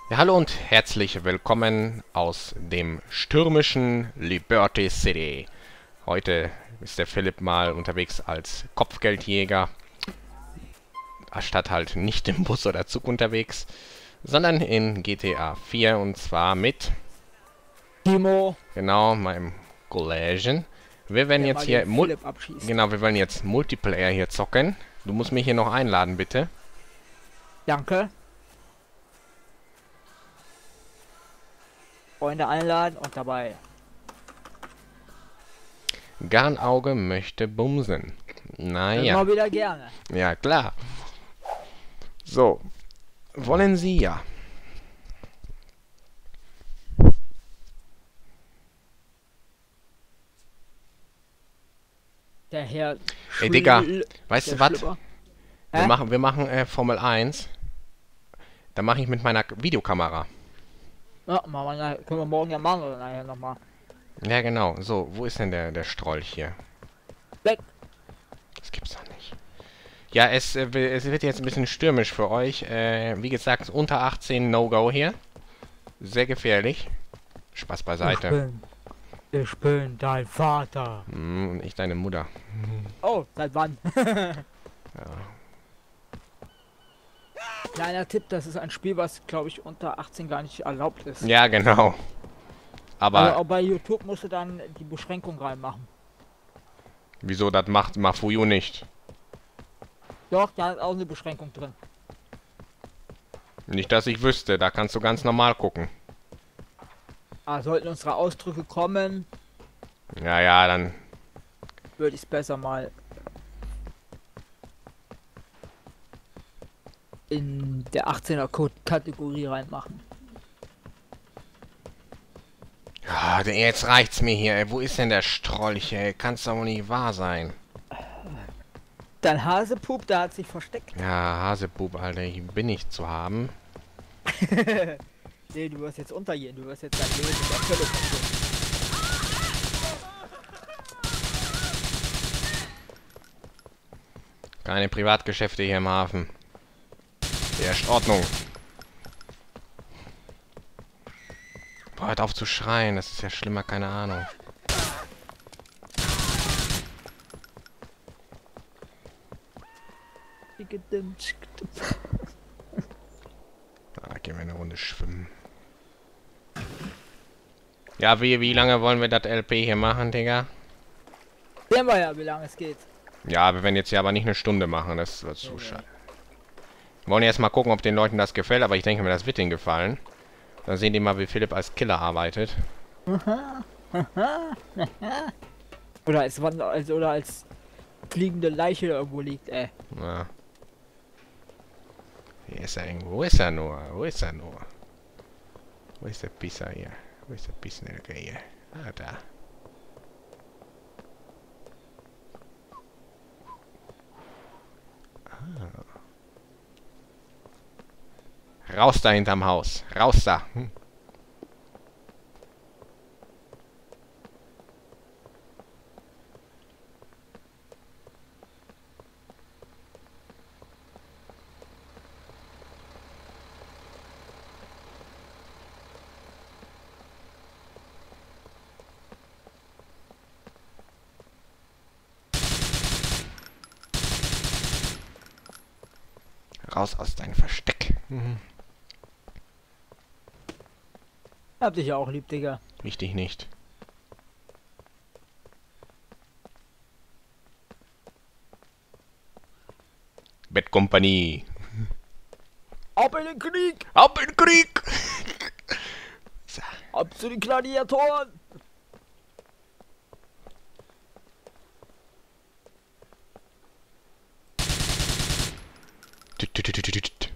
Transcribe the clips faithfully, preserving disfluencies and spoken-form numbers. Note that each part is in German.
Ja, hallo und herzlich willkommen aus dem stürmischen Liberty City. Heute ist der Philipp mal unterwegs als Kopfgeldjäger, statt halt nicht im Bus oder Zug unterwegs, sondern in G T A vier und zwar mit, Timo, genau, meinem Kollegen. Wir werden der jetzt mal hier, den Mul Philipp abschießt. genau, wir wollen jetzt Multiplayer hier zocken. Du musst mich hier noch einladen, bitte. Danke. Freunde einladen und dabei. Garnauge möchte bumsen. Naja, Immer wieder gerne. ja klar. So, wollen Sie ja. Der Herr Ey, Digga, Schl weißt der du was? Schlipper. Wir Hä? machen, wir machen äh, Formel eins. Da mache ich mit meiner Videokamera. Ja, machen wir, nachher- können wir morgen ja machen oder nachher nochmal. Ja, genau. So, wo ist denn der, der Strolch hier? Weg. Das gibt's doch nicht. Ja, es, äh, wi- es wird jetzt ein bisschen stürmisch für euch. Äh, wie gesagt, unter achtzehn No-Go hier. Sehr gefährlich. Spaß Ich beiseite. bin, ich bin dein Vater. Hm, und ich deine Mutter. Oh, seit wann? Ja. Kleiner Tipp, das ist ein Spiel, was glaube ich unter achtzehn gar nicht erlaubt ist. Ja, genau. Aber Aber auch bei YouTube musst du dann die Beschränkung reinmachen. wieso, das macht Mafuyu nicht? Doch, da ist auch eine Beschränkung drin. Nicht, dass ich wüsste. Da kannst du ganz normal gucken. Aber sollten unsere Ausdrücke kommen, Ja, ja, dann... würde ich es besser mal in der achtzehner Code Kategorie reinmachen. Ja, jetzt reicht's mir hier, ey. Wo ist denn der Strolch, ey? Kann's doch wohl nicht wahr sein. Dein Hasepup, der hat sich versteckt. Ja, Hasebub, Alter, ich bin nicht zu haben. Nee, du wirst jetzt untergehen, du wirst jetzt dein Leben mit der Hölle verschwinden. Keine Privatgeschäfte hier im Hafen. Herrscht Ordnung. Boah, hört auf zu schreien, das ist ja schlimmer, keine Ahnung. Ah, gehen wir eine Runde schwimmen. Ja, wie, wie lange wollen wir das L P hier machen, Digga? Sehen wir ja, wie lange es geht. Ja, wir werden jetzt hier aber nicht eine Stunde machen, das wird zu schade. Wir wollen erst mal gucken, ob den Leuten das gefällt, aber ich denke mir, das wird ihnen gefallen. Dann sehen die mal, wie Philipp als Killer arbeitet. Oder als, Wand- als, oder als fliegende Leiche irgendwo liegt, ey. Ja. Hier ist er irgendwo. Wo ist er nur? Wo ist er nur? Wo ist der Pisser hier? Wo ist der Pissnelke hier? Ah, da. Ah. Raus da hinterm Haus. Raus da. Hm. Raus aus deinem Versteck. Mhm. Hab dich ja auch lieb, Digga. Wichtig nicht. Bettkompanie. Ab in den Krieg! Ab in den Krieg! So. Ab zu den Gladiatoren! Tüt, tüt, tüt, tüt, tüt.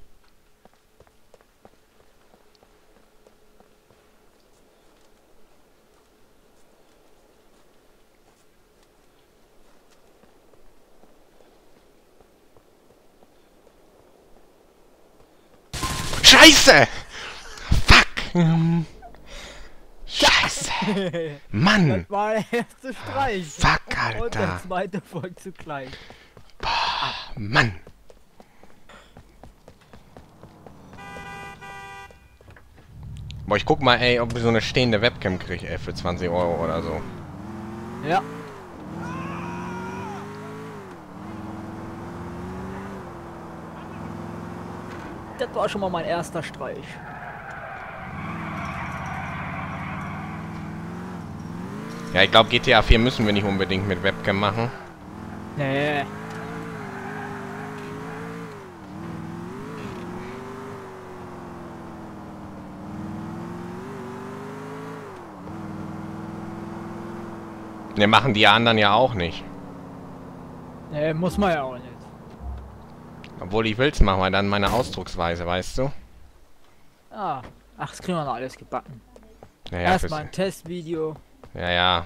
Scheiße! Fuck! Hm. Scheiße! Mann! Das war der erste Streich. Fuck, Und der Alter! zweite folgt zugleich. Mann! Boah, ich guck mal, ey, ob ich so eine stehende Webcam kriege, ey, für zwanzig Euro oder so. Ja. Das war schon mal mein erster Streich. Ja, ich glaube, G T A vier müssen wir nicht unbedingt mit Webcam machen. Nee. Ne, machen die anderen ja auch nicht. Nee, muss man ja auch nicht. Obwohl, ich will's machen, weil dann meine Ausdrucksweise, weißt du? Ah. Ach, das kriegen wir noch alles gebacken. Naja, Erstmal ein Testvideo. Ja, ja.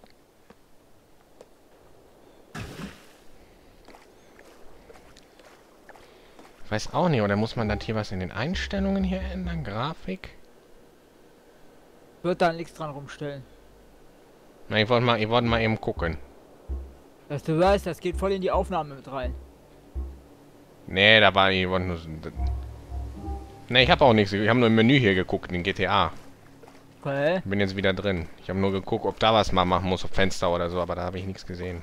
Ich weiß auch nicht, oder muss man dann hier was in den Einstellungen hier ändern? Grafik? Wird da nichts dran rumstellen. Na, ich wollte mal, ich wollte mal eben gucken. Dass du weißt, das geht voll in die Aufnahme mit rein. Nee, da war ich wollte nur. Ne, ich habe auch nichts. Ich habe nur im Menü hier geguckt, in G T A. Okay. Bin jetzt wieder drin. Ich habe nur geguckt, ob da was mal machen muss, auf Fenster oder so, aber da habe ich nichts gesehen.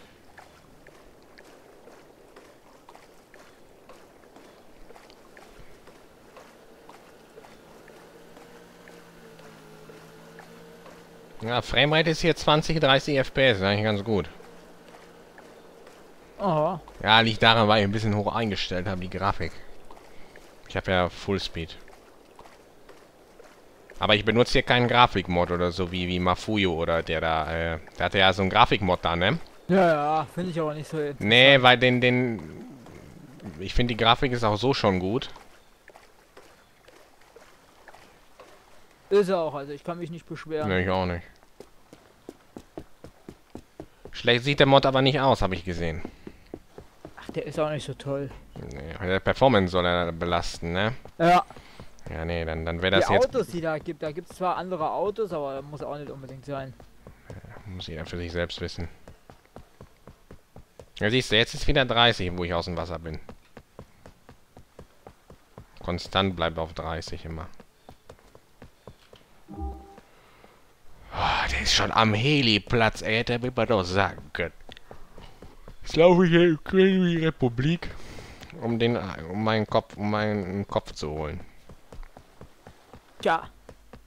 Ja, Framerate ist hier zwanzig, dreißig F P S, ist eigentlich ganz gut. Oh. Ja, liegt daran, weil ich ein bisschen hoch eingestellt habe, die Grafik. Ich habe ja Fullspeed. Aber ich benutze hier keinen Grafikmod oder so wie, wie Mafuyo oder der da, äh, der hatte ja so einen Grafikmod da, ne? Ja, ja, finde ich aber nicht so. Nee, weil den, den, ich finde die Grafik ist auch so schon gut. Ist er auch, also ich kann mich nicht beschweren. Ne, ich auch nicht. Schlecht sieht der Mod aber nicht aus, habe ich gesehen. Ach, der ist auch nicht so toll. Nee, der Performance soll er belasten, ne? Ja. Ja, nee, dann, dann wäre das Die jetzt... Autos, die da gibt, da gibt es zwar andere Autos, aber muss auch nicht unbedingt sein. Muss jeder für sich selbst wissen. Ja, siehst du, jetzt ist wieder dreißig, wo ich aus dem Wasser bin. Konstant bleibt auf dreißig immer. Oh, der ist schon am Heliplatz, ey, hätte mir doch sagen können. Jetzt laufe ich hier in die Republik, um den, um meinen Kopf, um meinen Kopf zu holen. Tja,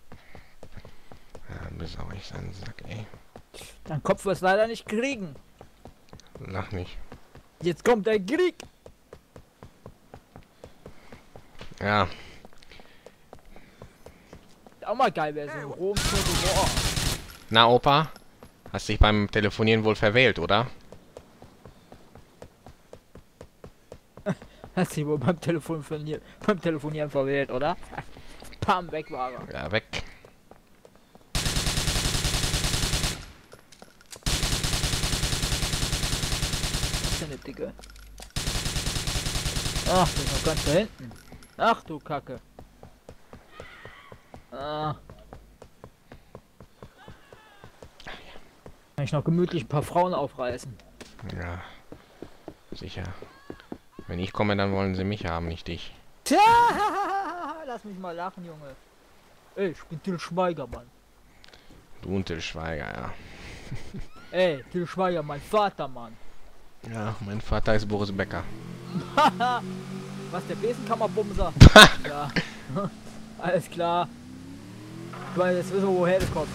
Ja, besau ich seinen Sack, ey. dein Kopf wirst leider nicht kriegen. Lach nicht. Jetzt kommt der Krieg. Ja. Auch mal geil wäre so ein Rom War. Na, Opa? Hast dich beim Telefonieren wohl verwählt, oder? Hast du wohl beim Telefonieren, beim Telefonieren verwählt, oder? Pam, weg war er. Ja, weg. Was ist denn eine Dicke? Ach, der ist noch ganz da hinten. Ach du Kacke. Ah. Kann ich noch gemütlich ein paar Frauen aufreißen. Ja. Sicher. Wenn ich komme, dann wollen sie mich haben, nicht dich. Tja, lass mich mal lachen, Junge. Ey, ich bin Til Schweiger, Mann. Du und Til Schweiger, ja. Ey, Til Schweiger, mein Vater, Mann. Ja, mein Vater ist Boris Becker. Was, der Besenkammerbumser? Ja. Alles klar. Ich meine, jetzt wissen wir, woher du kommst.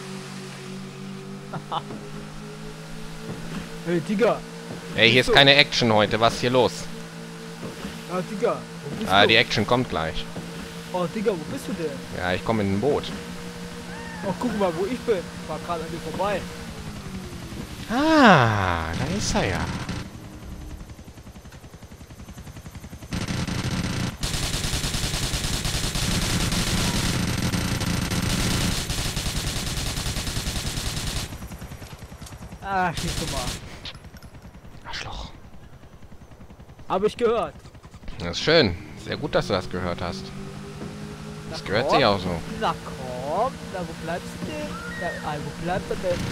Hey, Digga. Ey, hier ist keine Action heute. Was ist hier los? Ja, Digga. Wo bist Ah, du? die Action kommt gleich. Oh, Digga, wo bist du denn? Ja, ich komme in ein Boot. Oh, guck mal, wo ich bin. Ich war gerade an dir vorbei. Ah, da ist er ja. Ah, schieß du mal. Arschloch. Hab ich gehört. Das ist schön. Sehr gut, dass du das gehört hast. Das Na, gehört komm. sich auch so. Na komm, na wo bleibst du denn? Na, ah, wo bleibt er denn?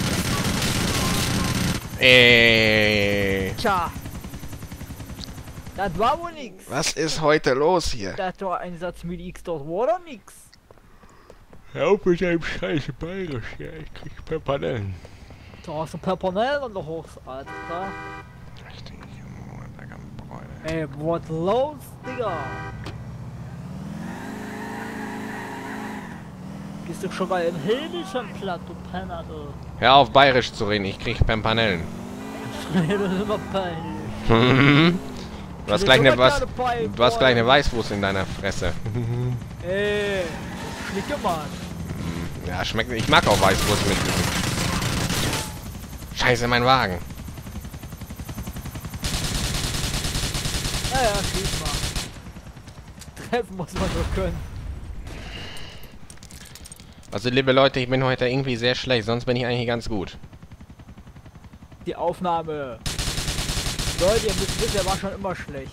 Ey. Tja. Das war wohl nix. Was ist heute los hier? Das war ein Satz mit X, das war doch nix. Hör auf mit deinem scheiß Bayerisch, ja, ich krieg Pepperellen. Da hast du Pepperell und der Hochs, Alter. Richtig, lecker Bräune. Ey, was los, Digga? Bist du schon mal im Hildeschen platt, du Penner, du. Hör auf Bayerisch zu reden, ich krieg Pempanellen. Das ist immer peinlich. Du hast gleich eine was. Du hast gleich eine Weißwurst in deiner Fresse. Ey, schnicke mal. Ja, schmeckt. Ich mag auch Weißwurst mit. Scheiße, mein Wagen. Ja, ja, schieß mal. Treffen muss man nur können. Also, liebe Leute, ich bin heute irgendwie sehr schlecht, sonst bin ich eigentlich ganz gut. Die Aufnahme. Leute, ihr müsst wissen, er war schon immer schlecht.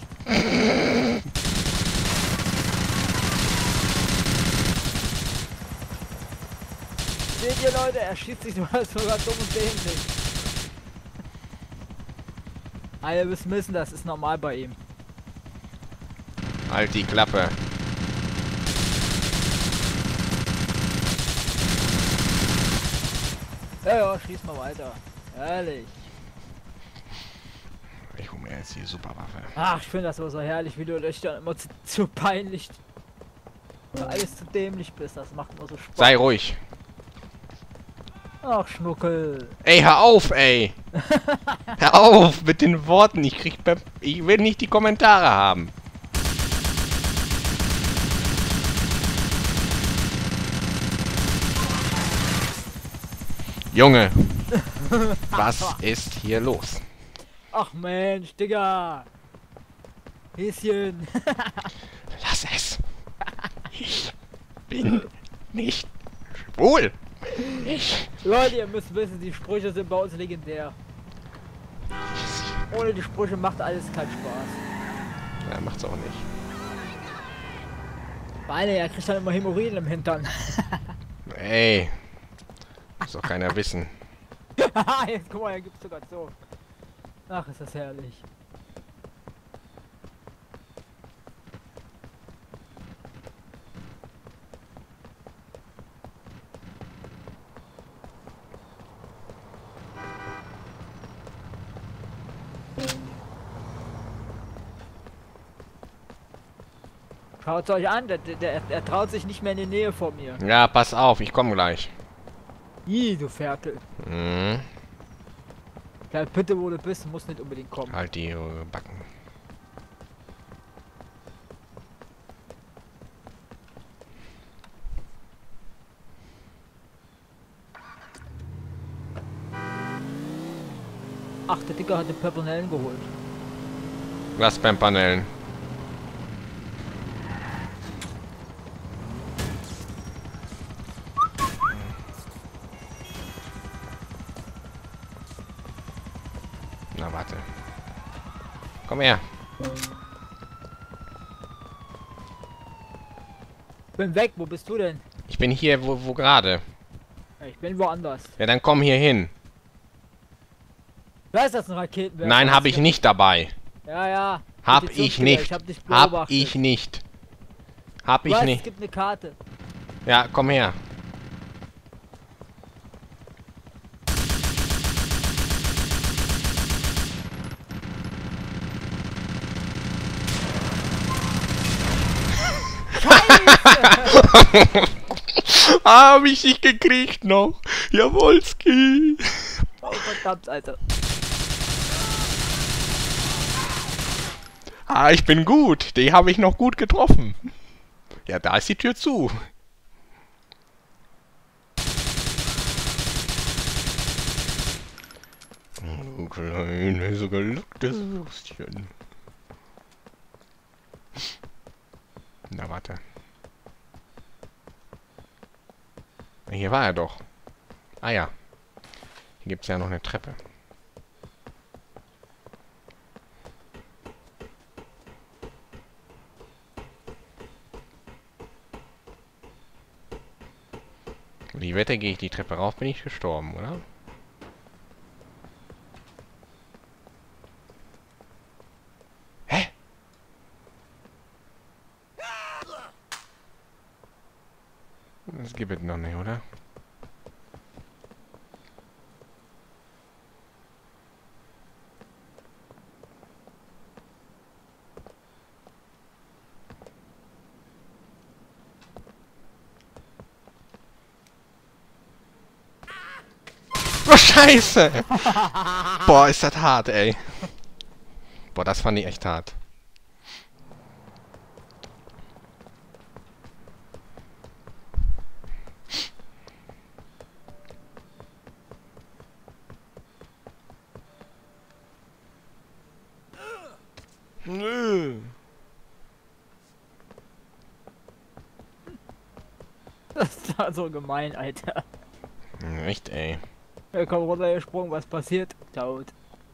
Seht ihr, Leute, er schießt sich sogar dumm und dämlich. Alle müssen wissen, das ist normal bei ihm. Halt die Klappe. Ja, ja, schieß mal weiter. Ehrlich. Ich hole mir jetzt die Superwaffe. Ach, ich finde das so, so herrlich, wie du dich dann immer zu, zu peinlich, für alles zu dämlich bist. Das macht immer so Spaß. Sei ruhig. Ach, Schnuckel. Ey, hör auf, ey. Hör auf mit den Worten. Ich krieg Pep ich will nicht die Kommentare haben. Junge, was ist hier los? Ach Mensch, Digga. Häschen. Lass es. Ich bin nicht schwul. Ich. Leute, ihr müsst wissen, die Sprüche sind bei uns legendär. Ohne die Sprüche macht alles keinen Spaß. Ja, macht's auch nicht. Beine, er kriegt dann immer Hämorrhoiden im Hintern. Ey. Muss doch keiner wissen. Jetzt guck mal, er gibt's sogar so. Ach, ist das herrlich. Schaut euch an, der, der, der, er traut sich nicht mehr in die Nähe von mir. Ja, pass auf, ich komme gleich. Ih, du Ferkel. Mhm. Bleib bitte, wo du bist, muss nicht unbedingt kommen. Halt die äh, Backen. Ach, der Dicker hat den Pepernellen geholt. Was beim Panelen? Na, warte. Komm her. Bin weg, wo bist du denn? Ich bin hier, wo, wo gerade. Ja, ich bin woanders. Ja, dann komm hier hin. Wer ist das, ein Raketenwerfer? Nein, habe ich nicht dabei. Ja, ja. Hab Petitionsspieler, ich nicht. Ich hab dich Hab beobachtet. ich nicht. Hab Du ich weißt, es nicht. gibt eine Karte. Ja, komm her. Hab ich dich gekriegt noch. Jawolski. Oh, verdammt, Alter. Ah, ich bin gut. Die habe ich noch gut getroffen. Ja, da ist die Tür zu. Du kleines, gelacktes Würstchen. Na, warte. Hier war er doch. Ah ja. Hier gibt es ja noch eine Treppe. Die Wette, gehe ich die Treppe rauf, bin ich gestorben, oder? Hä? Das gibt es noch nicht, oder? Oh, Scheiße! Boah, ist das hart, ey. Boah, das fand ich echt hart. Nö. Das ist da so gemein, Alter. Echt, ey. Er kommt runtergesprungen, was passiert? Tot.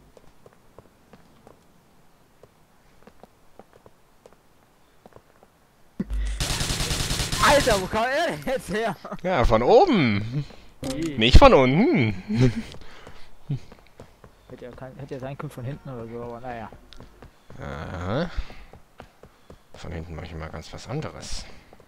Alter, wo kam er denn jetzt her? Ja, von oben. Nee. Nicht von unten. Hätte ja, kein, hätte ja sein können von hinten oder so, aber naja. Aha. Von hinten mache ich mal ganz was anderes.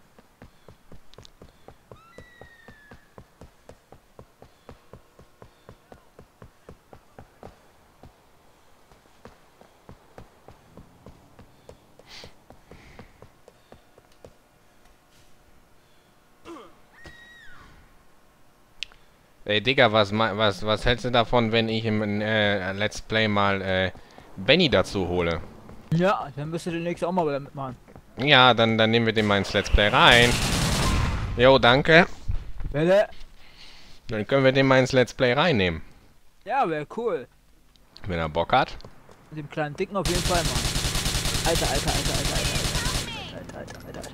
Ey, Digga, was, was, was hältst du davon, wenn ich im äh, Let's Play mal äh, Benny dazu hole? Ja, dann müsst ihr demnächst auch mal wieder mitmachen. Ja, dann, dann nehmen wir den mal ins Let's Play rein. Jo, danke. Bitte? Dann können wir den mal ins Let's Play reinnehmen. Ja, wäre cool. Wenn er Bock hat. Mit dem kleinen Dicken auf jeden Fall, Mann. Alter, alter, alter, alter, alter, alter, alter, alter, alter.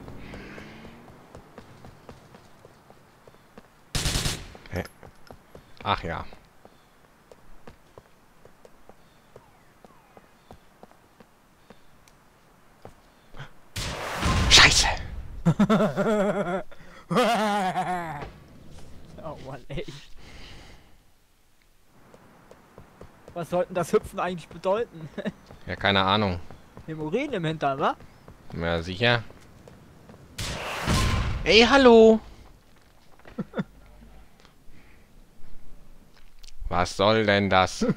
Hä? Ach ja. Scheiße! Oh Mann, ey. Was sollten das Hüpfen eigentlich bedeuten? Ja, keine Ahnung. Hämorrhoiden im Hintern, wa? Ja, sicher. Ey, hallo! Was soll denn das?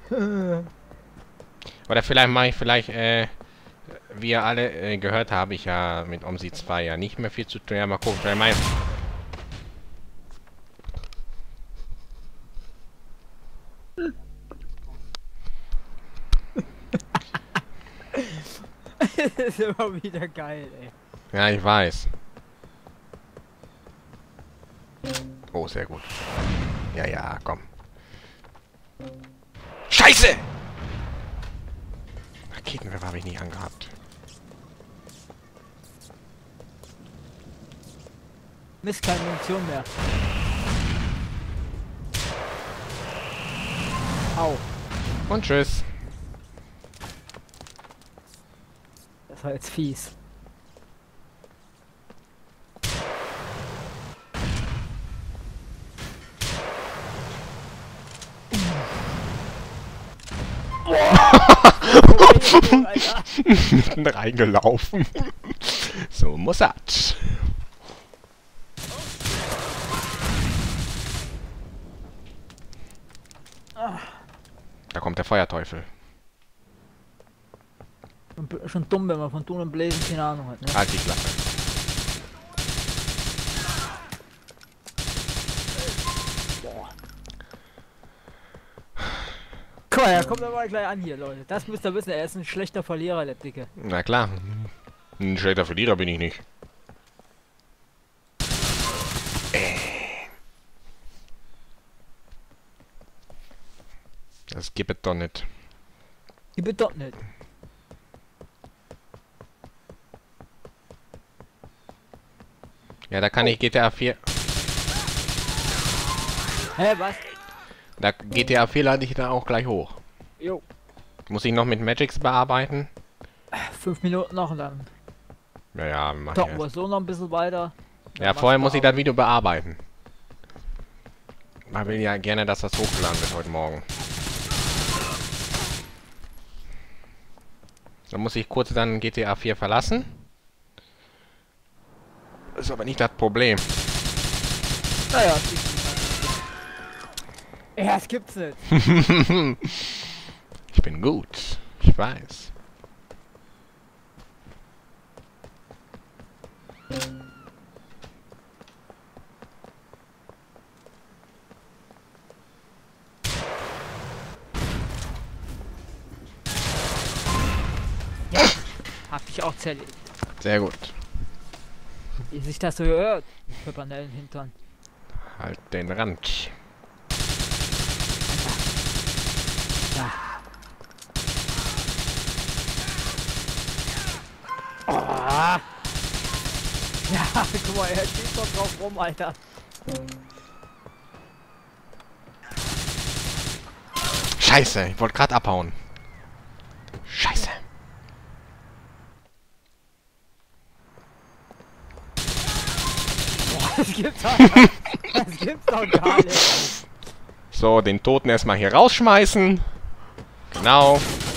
Oder vielleicht mache ich vielleicht, äh, wie ihr alle äh, gehört, habe ich ja mit Omsi zwei ja nicht mehr viel zu tun. Ja, mal gucken, vielleicht mein... Das ist immer wieder geil, ey. Ja, ich weiß. Oh, sehr gut. Ja, ja, komm. Scheiße! Raketenwerfer habe ich nicht angehabt. Mist, keine Munition mehr. Au. Und tschüss. Das war jetzt fies. Mitten reingelaufen. So muss das. Da kommt der Feuerteufel. Schon dumm, wenn man von Tun und Bläsen keine Ahnung hat, ne? Halt die Klappe. Boah. Guck mal, er kommt aber gleich an hier, Leute. Das müsst ihr wissen, er ist ein schlechter Verlierer, der Dicke. Na klar. Ein schlechter Verlierer bin ich nicht. Äh. Das gibt es doch nicht. Die wird doch nicht. Ja, da kann ich G T A vier... Hä, was? Da G T A vier lade ich da auch gleich hoch. Jo. Muss ich noch mit Magics bearbeiten? Fünf Minuten noch und dann Ja, ja, mach ich talken wir erst. so noch ein bisschen weiter. Dann Ja, machst vorher du muss ich aber- das Video bearbeiten. Man will ja gerne, dass das hochgeladen wird heute Morgen. Dann muss ich kurz dann G T A vier verlassen. Das ist aber nicht das Problem. Naja, ja, das gibt's nicht. Ich bin gut. Ich weiß. Ja, hab ich auch zerlegt. Sehr gut. Wie sich das so gehört. Mit Pepernellen Hintern. Halt den Rand. Ja. Oh. Ja, guck mal, er schießt doch drauf rum, Alter. Scheiße, ich wollte gerade abhauen. Scheiße. Boah, das gibt's doch, das gibt's doch gar nicht. So, den Toten erstmal hier rausschmeißen. Genau.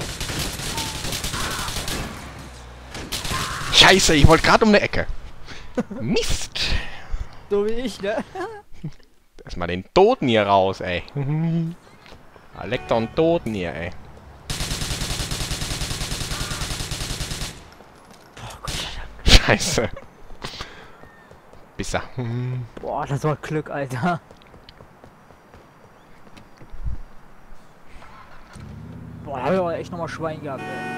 Scheiße, ich wollte gerade um eine Ecke. Mist. So wie ich, ne? Erstmal den Toten hier raus, ey. Ah, leck doch einen Toten hier, ey. Boah, Gott sei Dank. Scheiße. Bisser. Boah, das war Glück, Alter. Boah, da hab ich aber echt nochmal Schwein gehabt, ey.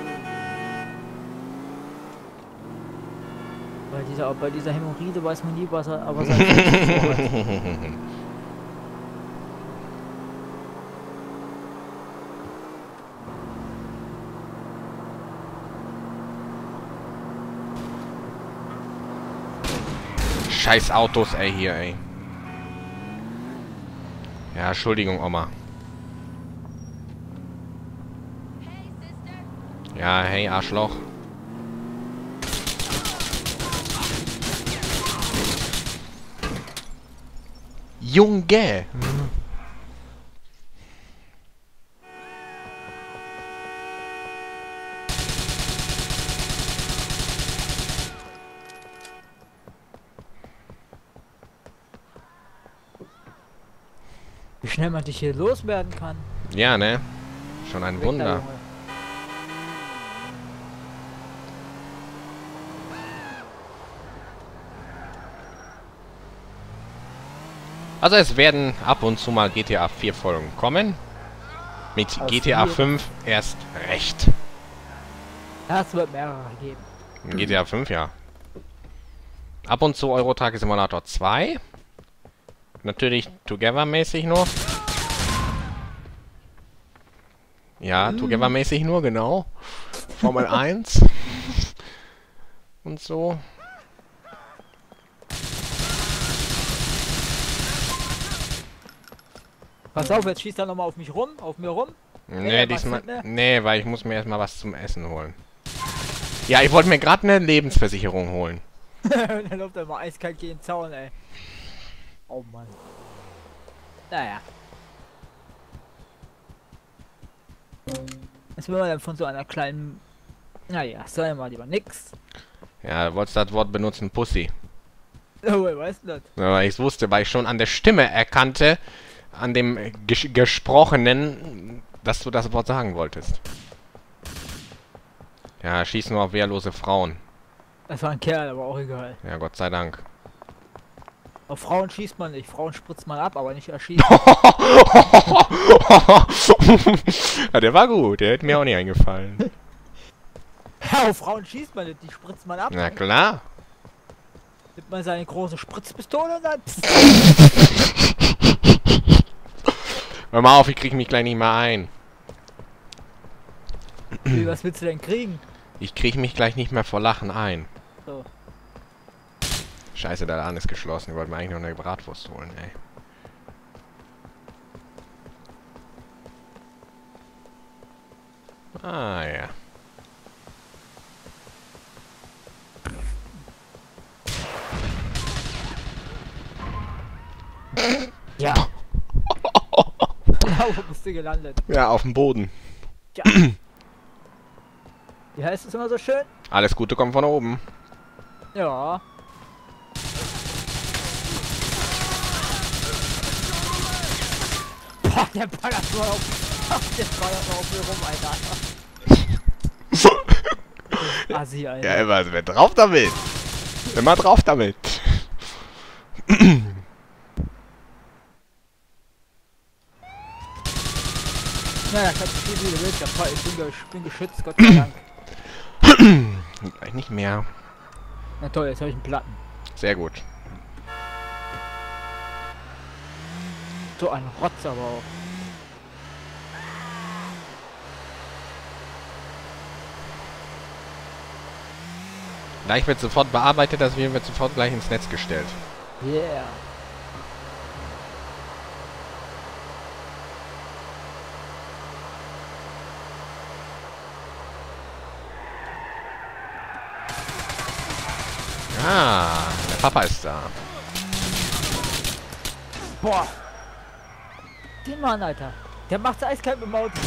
Bei dieser, bei dieser Hämorrhoide weiß man nie, was er, aber sein vorhat. Scheiß Autos, ey, hier, ey. Ja, Entschuldigung, Oma. Ja, hey, Arschloch. Junge! Wie schnell man dich hier loswerden kann. Ja, ne? Schon ein Weg da, Wunder. Junge. Also es werden ab und zu mal G T A vier Folgen kommen. Mit Auf G T A vier. fünf erst recht. Das wird mehrere geben. G T A fünf, ja. Ab und zu Euro Truck Simulator zwei. Natürlich Together-mäßig nur. Ja, Together-mäßig nur, genau. Formel eins. Und so. Pass auf, jetzt schießt er nochmal auf mich rum, auf mir rum. Nee, Ja, diesmal. was denn, ne? Nee, weil ich muss mir erstmal was zum Essen holen. Ja, ich wollte mir gerade eine Lebensversicherung holen. Dann läuft er mal eiskalt gegen den Zaun, ey. Oh Mann. Naja. Jetzt will man dann von so einer kleinen... Naja, sagen wir mal lieber nix. Ja, du wolltest das Wort benutzen, Pussy. Oh, wer weiß das? Aber ich wusste, weil ich schon an der Stimme erkannte, an dem äh, ges Gesprochenen, dass du das Wort sagen wolltest. Ja, schieß nur auf wehrlose Frauen. Das war ein Kerl, aber auch egal. Ja, Gott sei Dank. Auf Frauen schießt man nicht. Frauen spritzt man ab, aber nicht erschießt. Ja, der war gut, der hätte mir auch nicht eingefallen. Ja, auf Frauen schießt man nicht, die spritzt man ab. Na klar. Nimmt man seine große Spritzpistole und dann... Hör mal auf, ich krieg mich gleich nicht mehr ein. Wie, was willst du denn kriegen? Ich krieg mich gleich nicht mehr vor Lachen ein. So. Scheiße, der Laden ist geschlossen. Ich wollte mir eigentlich noch eine Bratwurst holen, ey. Ah, ja. Ja. Ja, wo bist du gelandet? Ja, auf dem Boden. Tja. Wie heißt es immer so schön? Alles Gute kommt von oben. Ja. Boah, der ballert so auf. Der ballert so auf mir rum, Alter. Assi, Alter. Ja, immer, also, drauf damit! Immer drauf damit! Ja, da kannst du viel, wie du willst. Ich bin, ge ich bin geschützt, Gott sei Dank. Gleich nicht mehr. Na toll, jetzt habe ich einen Platten. Sehr gut. So ein Rotz aber auch. Gleich wird sofort bearbeitet, das wird sofort gleich ins Netz gestellt. Yeah. Ah, der Papa ist da. Boah. Den Mann, Alter. Der macht's eiskalt mit dem Auto.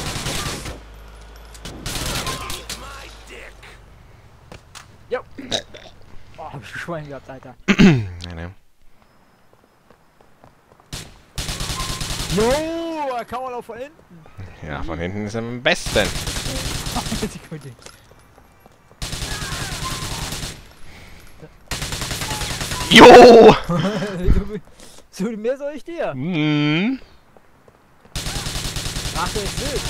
Jo. Boah, hab ich ein Schwein gehabt, Alter. Nee, nee. Jo, da kann man auch von hinten. Ja, von hinten ist er am besten. Sekunde. Jo! du, so mehr soll ich dir. Hm. Ach, der ist wild.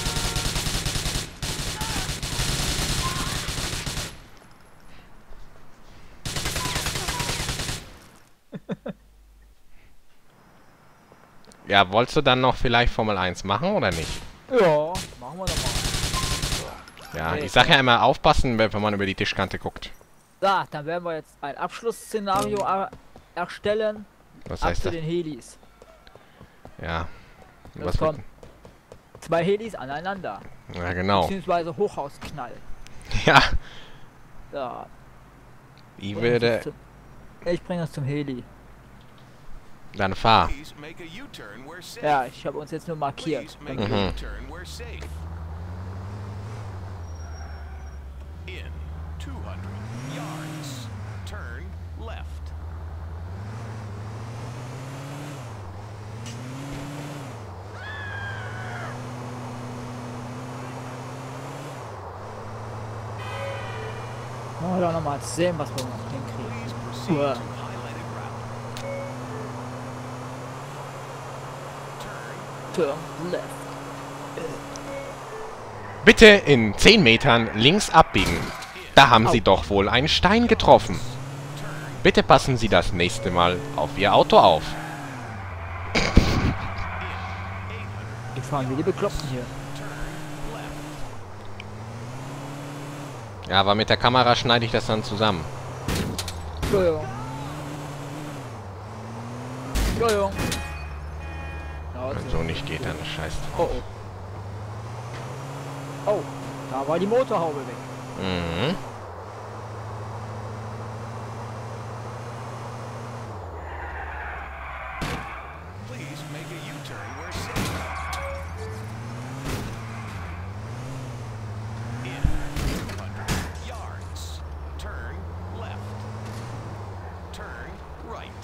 Ja, wolltest du dann noch vielleicht Formel eins machen oder nicht? Ja, machen wir doch mal. Ja, Okay, ich sag ja immer aufpassen, wenn man über die Tischkante guckt. So, dann werden wir jetzt ein Abschlussszenario er erstellen. Was Ab heißt zu das? den Helis. Ja. Los, Was komm. wird... Zwei Helis aneinander. Ja, genau. Beziehungsweise Hochhausknall. Ja. Ja. Ich bring würde... uns zum- Ich bringe uns zum Heli. Dann fahr. Ja, ich habe uns jetzt nur markiert. Mhm. In two hundred yards, turn left. Wollen wir doch nochmal sehen, was wir noch hinkriegen. Please proceed Uah. to highlighted route. Turn Turn left. Bitte in zehn Metern links abbiegen. Da haben Sie doch wohl einen Stein getroffen. Bitte passen Sie das nächste Mal auf Ihr Auto auf. Die fahren wie die Bekloppten hier. Ja, aber mit der Kamera schneide ich das dann zusammen. Entschuldigung. Entschuldigung. Ja, Wenn so nicht geht, dann scheiß Oh drauf. oh. Oh, da war die Motorhaube weg. Mhm. Please make a U-turn where safe. In two hundred yards, turn left. Turn right.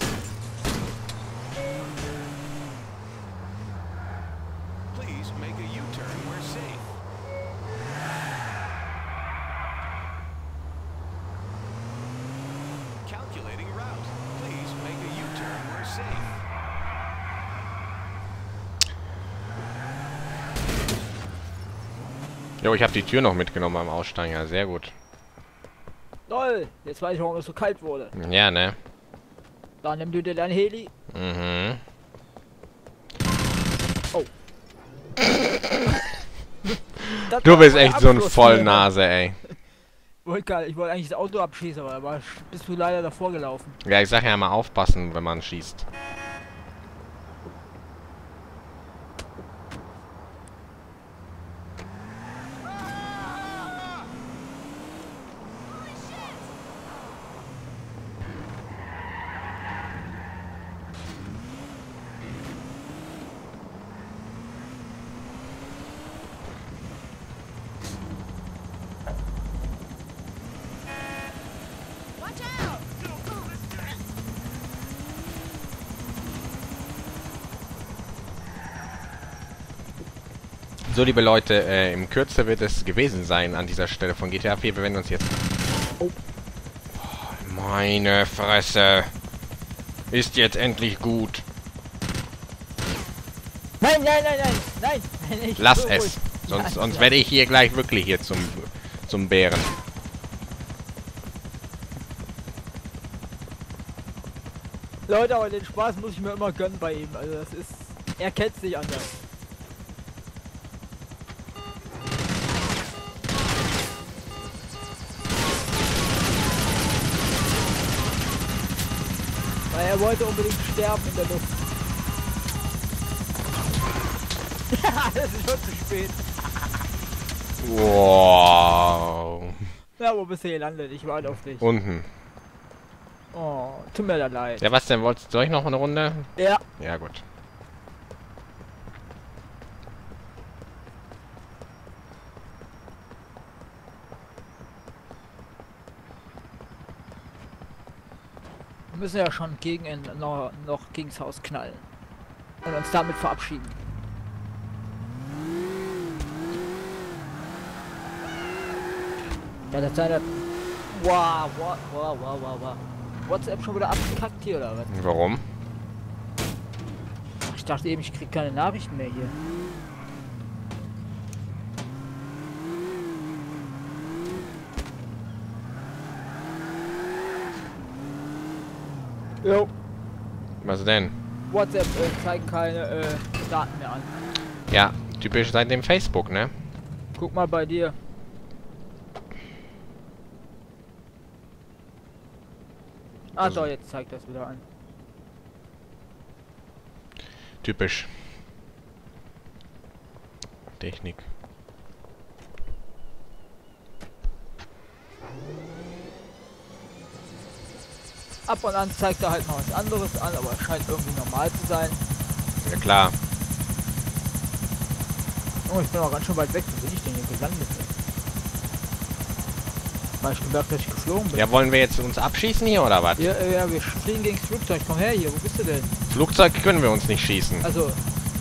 Please make a U-turn where safe. Calculating route. Please make a U-turn where safe. Jo, ich habe die Tür noch mitgenommen beim Aussteigen. Ja, sehr gut. Toll, jetzt weiß ich, warum es so kalt wurde. Ja, ne? Dann nimm du dir dein Heli. Mhm. Oh. Das Du war bist mein echt so ein Abschluss. Vollnase, ey. Wollte gar- Ich wollte eigentlich das Auto abschießen, aber da war- bist du leider davor gelaufen. Ja, ich sag ja immer aufpassen, wenn man schießt. So, liebe Leute, äh, im Kürze wird es gewesen sein an dieser Stelle von G T A vier. Wir werden uns jetzt... Oh. Oh, meine Fresse. Ist jetzt endlich gut. Nein, nein, nein, nein, nein, nein, ich Lass so es. ruhig. Sonst, Nein, sonst nein. werde ich hier gleich wirklich hier zum, zum Bären. Leute, aber den Spaß muss ich mir immer gönnen bei ihm. Also das ist... Er kennt's nicht anders. Weil er wollte unbedingt sterben in der Luft. Das ist schon zu spät. Wow. Ja, wo bist du gelandet? Ich warte auf dich. Unten. Oh, tut mir leid. Ja, was denn? Wolltest, soll ich noch eine Runde? Ja. Ja, gut. Wir müssen ja schon gegen ihn noch, noch gegens Haus knallen. Und uns damit verabschieden. Ja, das sei das. Wow, wow, wow, wow, wow, wow. WhatsApp schon wieder abgekackt hier oder was? Warum? Ich dachte eben, ich krieg keine Nachrichten mehr hier. Jo, Was denn? WhatsApp äh, zeigt keine äh, Daten mehr an. Ja, typisch seit dem Facebook, ne? Guck mal bei dir. Ah Also- doch, jetzt zeigt das wieder an. Typisch. Technik. Ab und an zeigt er halt mal was anderes an, aber es scheint irgendwie normal zu sein. Ja klar. Oh, ich bin aber ganz schön weit weg. Wo bin ich denn hier gelandet? Weil ich gedacht, dass ich geflogen bin. Ja, wollen wir jetzt uns abschießen hier oder was? Ja, äh, ja, wir fliegen gegen das Flugzeug. Komm her hier, wo bist du denn? Flugzeug können wir uns nicht schießen. Also,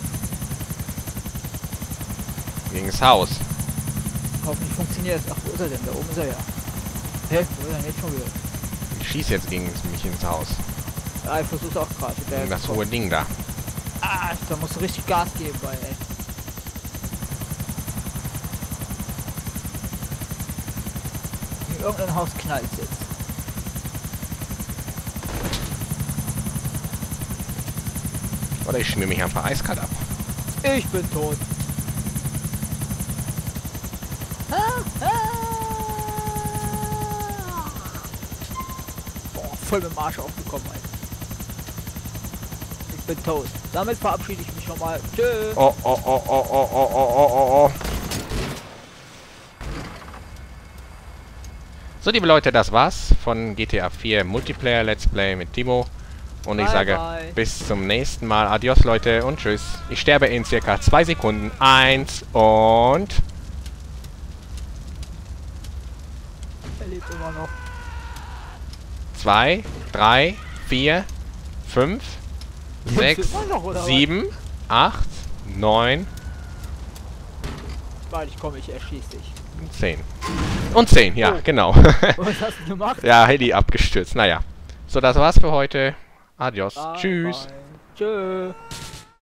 Gegen das Haus. hoffentlich funktioniert es. Ach, wo ist er denn? Da oben ist er ja. Hä? Wo ist er denn jetzt schon wieder? Ich schieße jetzt gegen mich ins Haus. Ah, ich versuch's auch gerade. Gegen das hohe Ding da. Ah, da musst du richtig Gas geben, weil, ey. In irgendein Haus knallt jetzt. Oder ich schmier mich einfach eiskalt ab. Ich bin tot. Ah, ah. Boah, voll mit dem Arsch aufgekommen, Alter. Ich bin tot. Damit verabschiede ich mich schon mal. Tschüss. Oh, oh, oh, oh, oh, oh, oh, oh, oh, oh. So, liebe Leute, das war's von G T A vier Multiplayer Let's Play mit Timo. Und ich Bye, sage bye. bis zum nächsten Mal. Adios, Leute, und tschüss. Ich sterbe in circa zwei Sekunden. Eins und... Er lebt immer noch. Zwei, drei, vier, fünf, sechs, immer noch, oder was? sieben, acht, neun, Weil ich komme, ich erschieße dich. zehn. Und zehn, ja, Oh. genau. Was hast du gemacht? Ja, Heli abgestürzt. Naja. So, das war's für heute. Adios. Bye, Tschüss. bye. Tschüss.